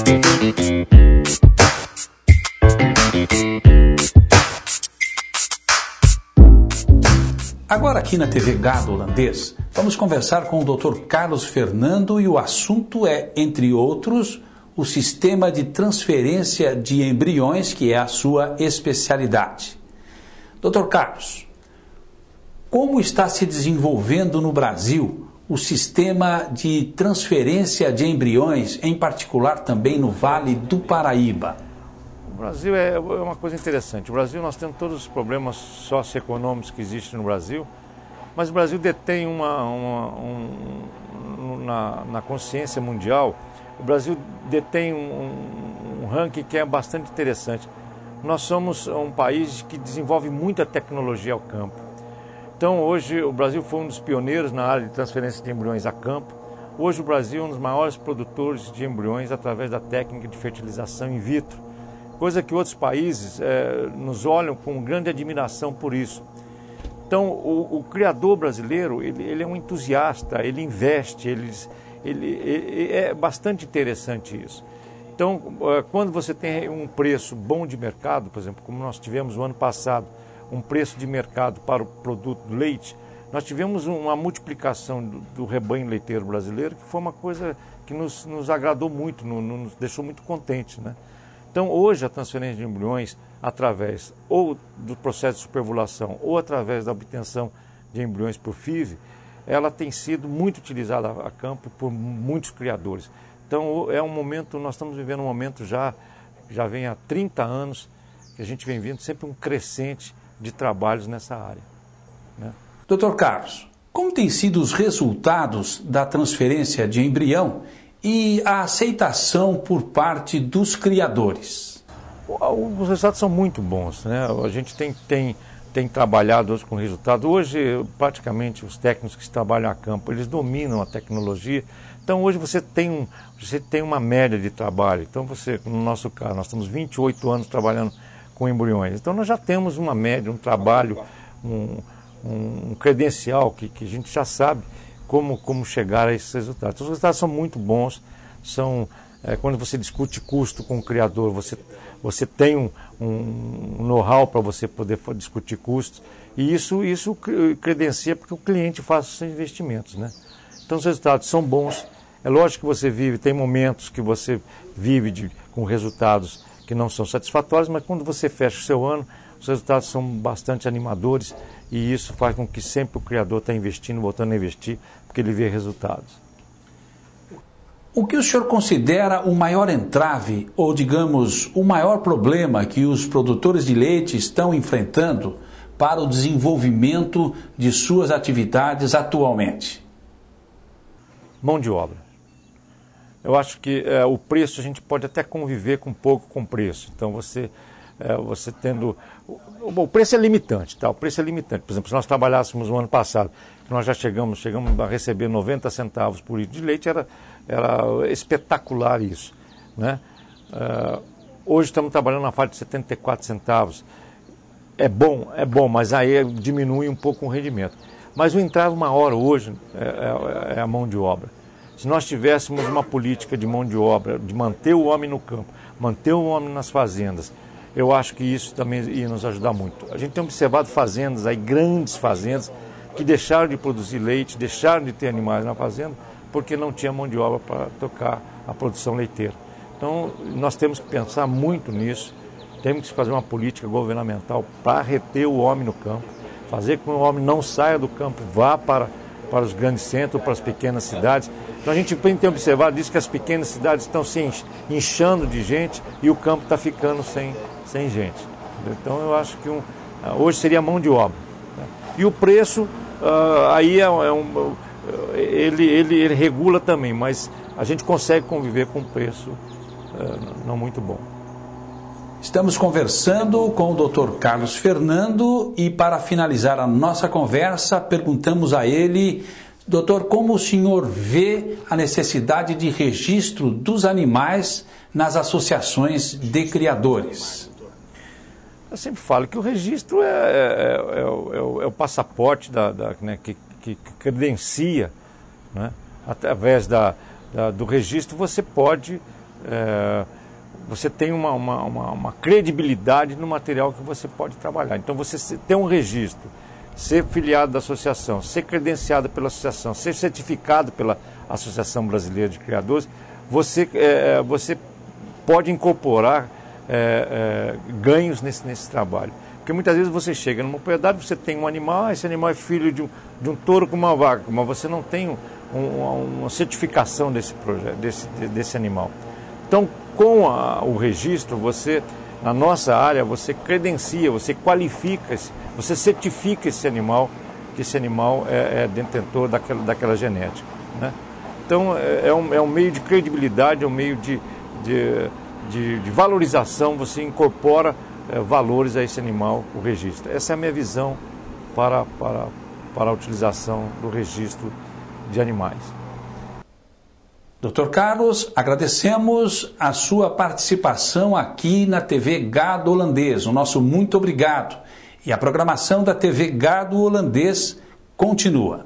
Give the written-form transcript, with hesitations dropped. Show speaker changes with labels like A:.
A: Agora aqui na TV Gado Holandês, vamos conversar com o Dr. Carlos Fernando e o assunto é, entre outros, o sistema de transferência de embriões, que é a sua especialidade. Dr. Carlos, como está se desenvolvendo no Brasil o sistema de transferência de embriões, em particular também no Vale do Paraíba?
B: O Brasil é uma coisa interessante. O Brasil, nós temos todos os problemas socioeconômicos que existem no Brasil, mas o Brasil detém na consciência mundial, o Brasil detém um ranking que é bastante interessante. Nós somos um país que desenvolve muita tecnologia ao campo. Então, hoje, o Brasil foi um dos pioneiros na área de transferência de embriões a campo. Hoje, o Brasil é um dos maiores produtores de embriões através da técnica de fertilização in vitro, coisa que outros países nos olham com grande admiração por isso. Então, o criador brasileiro, ele é um entusiasta, ele investe, é bastante interessante isso. Então, quando você tem um preço bom de mercado, por exemplo, como nós tivemos no ano passado, um preço de mercado para o produto do leite, nós tivemos uma multiplicação do rebanho leiteiro brasileiro, que foi uma coisa que nos agradou muito, nos deixou muito contentes, né? Então, hoje, a transferência de embriões, através ou do processo de superovulação ou através da obtenção de embriões por FIV, ela tem sido muito utilizada a campo por muitos criadores. Então, é um momento, nós estamos vivendo um momento já vem há 30 anos, que a gente vem vendo sempre um crescente de trabalhos nessa área, né?
A: Dr. Carlos, como têm sido os resultados da transferência de embrião e a aceitação por parte dos criadores?
B: Os resultados são muito bons, né? A gente tem trabalhado hoje com resultado. Hoje, praticamente, os técnicos que trabalham a campo, eles dominam a tecnologia. Então, hoje você tem uma média de trabalho. Então, no nosso caso, nós estamos 28 anos trabalhando com embriões. Então, nós já temos uma média, um trabalho, um credencial que a gente já sabe como chegar a esses resultados. Então, os resultados são muito bons. Quando você discute custo com o criador, você tem um know-how para você poder discutir custos, e isso credencia porque o cliente faz os seus investimentos, né? Então, os resultados são bons. É lógico que tem momentos que você vive com resultados que não são satisfatórios, mas quando você fecha o seu ano, os resultados são bastante animadores, e isso faz com que sempre o criador está investindo, voltando a investir, porque ele vê resultados.
A: O que o senhor considera o maior entrave, ou digamos, o maior problema que os produtores de leite estão enfrentando para o desenvolvimento de suas atividades atualmente?
B: Mão de obra. Eu acho que o preço, a gente pode até conviver com pouco com preço. Então, você tendo... O preço é limitante, tá? O preço é limitante. Por exemplo, se nós trabalhássemos no ano passado, nós já chegamos a receber 90 centavos por litro de leite, era espetacular isso, né? Hoje estamos trabalhando na faixa de 74 centavos. É bom, mas aí diminui um pouco o rendimento. Mas o entrave maior hoje é a mão de obra. Se nós tivéssemos uma política de mão de obra, de manter o homem no campo, manter o homem nas fazendas, eu acho que isso também ia nos ajudar muito. A gente tem observado fazendas, grandes fazendas, que deixaram de produzir leite, deixaram de ter animais na fazenda, porque não tinha mão de obra para tocar a produção leiteira. Então, nós temos que pensar muito nisso, temos que fazer uma política governamental para reter o homem no campo, fazer com que o homem não saia do campo, vá para os grandes centros, para as pequenas cidades. Então, a gente tem observado isso, que as pequenas cidades estão se inchando de gente e o campo está ficando sem gente. Então, eu acho que hoje seria mão de obra, né? E o preço, ele regula também, mas a gente consegue conviver com um preço não muito bom.
A: Estamos conversando com o Dr. Carlos Fernando e, para finalizar a nossa conversa, perguntamos a ele: doutor, como o senhor vê a necessidade de registro dos animais nas associações de criadores?
B: Eu sempre falo que o registro é o passaporte né, que credencia, né? Através do registro você pode você tem uma credibilidade no material que você pode trabalhar. Então você ter um registro, ser filiado da associação, ser credenciado pela associação, ser certificado pela Associação Brasileira de Criadores, você pode incorporar ganhos nesse trabalho. Porque muitas vezes você chega numa propriedade, você tem um animal, esse animal é filho de um touro com uma vaca, mas você não tem uma certificação desse animal. Então, com o registro, na nossa área, você credencia, você qualifica, você certifica esse animal, que esse animal é detentor daquela genética, né? Então, é um meio de credibilidade, é um meio de valorização, você incorpora valores a esse animal, o registro. Essa é a minha visão para a utilização do registro de animais.
A: Dr. Carlos, agradecemos a sua participação aqui na TV Gado Holandês. O nosso muito obrigado. E a programação da TV Gado Holandês continua.